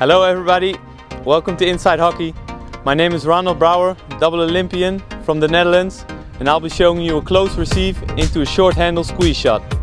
Hello everybody, welcome to Inside Hockey. My name is Ronald Brouwer, double Olympian from the Netherlands, and I'll be showing you a close receive into a short handle squeeze shot.